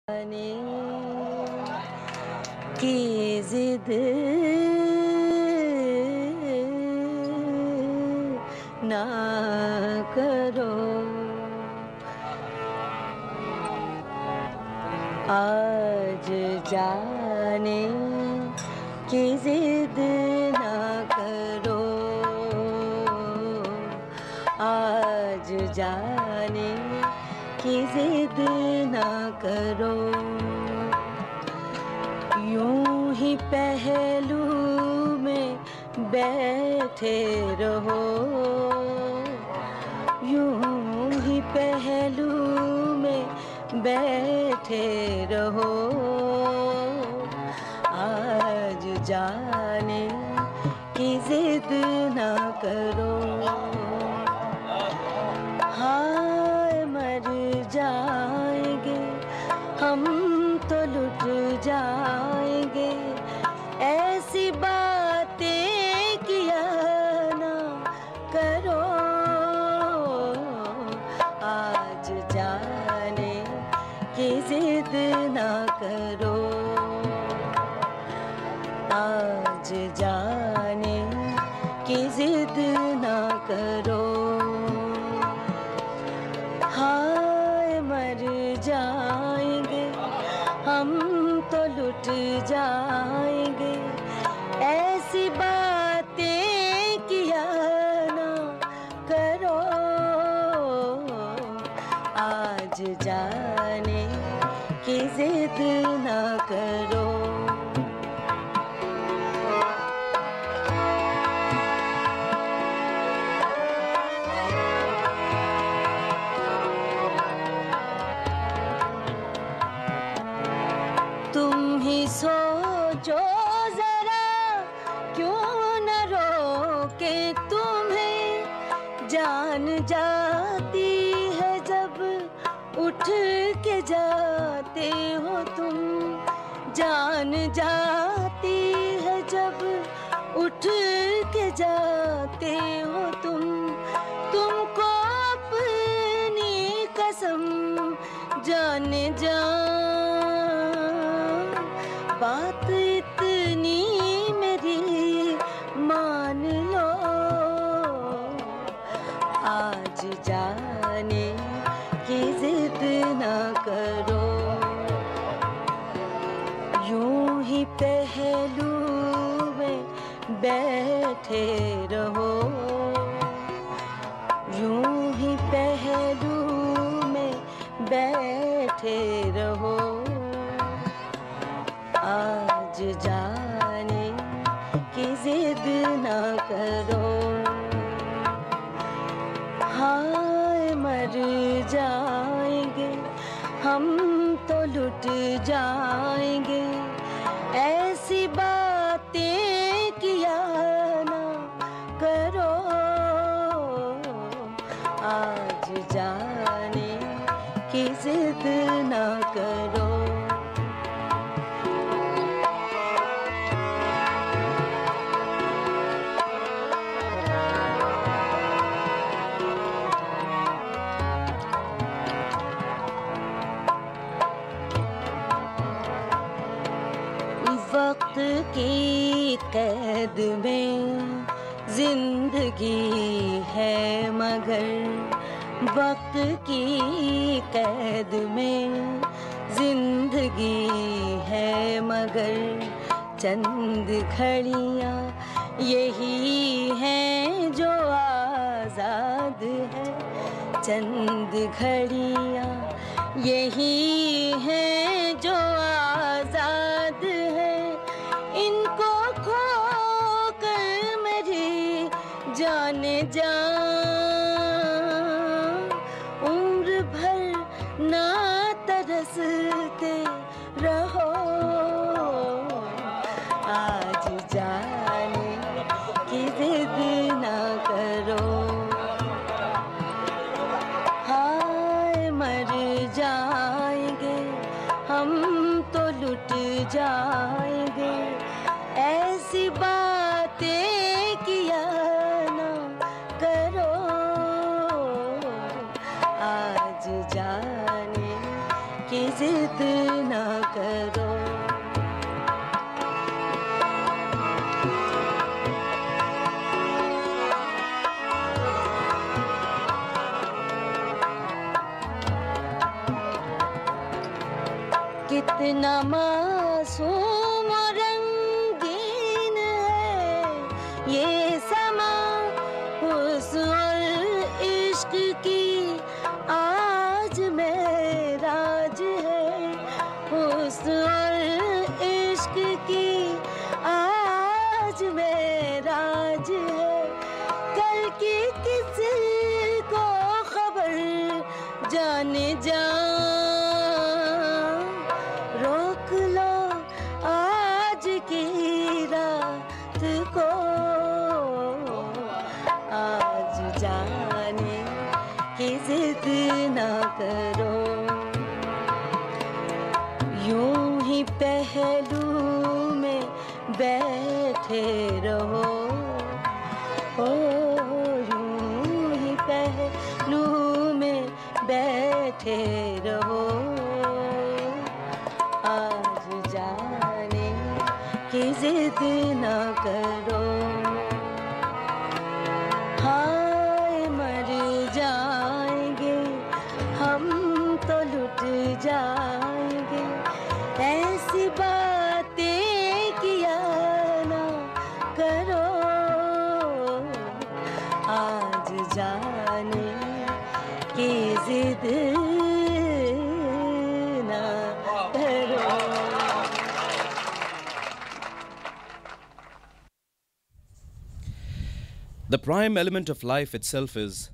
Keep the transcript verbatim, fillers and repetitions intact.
जाने की जिद ना करो, आज जाने की जिद ना करो, आज जाने की जिद ना करो। यूं ही पहलू में बैठे रहो, यूं ही पहलू में बैठे रहो, आज जाने की जिद ना करो। हाय मर जाएंगे हम तो लुट जाएंगे, ऐसी बातें किया ना करो, आज जाने की जिद ना करो, आज जाने की जिद ना करो। हाय मर जाएंगे हम तो लुट जाएंगे, ऐसी बातें किया ना करो, आज जाने की जिद ना करो। सोचो जरा क्यों न रोके तुम्हें, जान जाती है जब उठ के जाते हो तुम, जान जाती है जब उठ के जाते हो तुम, तुमको अपनी कसम जाने जा बात इतनी मेरी मान लो, आज जाने की जिद ना करो। यूं ही पहलू में बैठे रहो, यूं ही पहलू में बैठे रहो, आज जाने की जिद ना करो। हाय मर जाएंगे हम तो लुट जाएंगे, ऐसी बातें किया ना करो, आज जाने की जिद ना करो। वक्त की कैद में जिंदगी है मगर, वक्त की कैद में जिंदगी है मगर, चंद घड़ियाँ यही हैं जो आज़ाद है, चंद घड़ियाँ यही हैं जो आज़ाद है, इनको खो कर मेरी जाने जा उम्र भर ना तरसते रहो, आज जाने की जिद ना करो। हाय मर जाएंगे हम तो लुट जाएंगे, ऐसी बातें किया ना करो, आज जाने की जिद ना करो। कितना मासूम और रंगीन है ये समा, हुस्न और इश्क की आज मेराज है, हुस्न और इश्क की आज मेराज है। कल की किसी को खबर जाने जा, को आज जाने की जिद ना करो। यूं ही पहलू में बैठे रहो, ओ यूं ही पहलू में बैठे रहो। आज जाने की जिद ना करो। हाय मर जाएंगे हम तो लुट जाएंगे, ऐसी बातें किया ना करो। आज जाने की जिद ना करो। The prime element of life itself is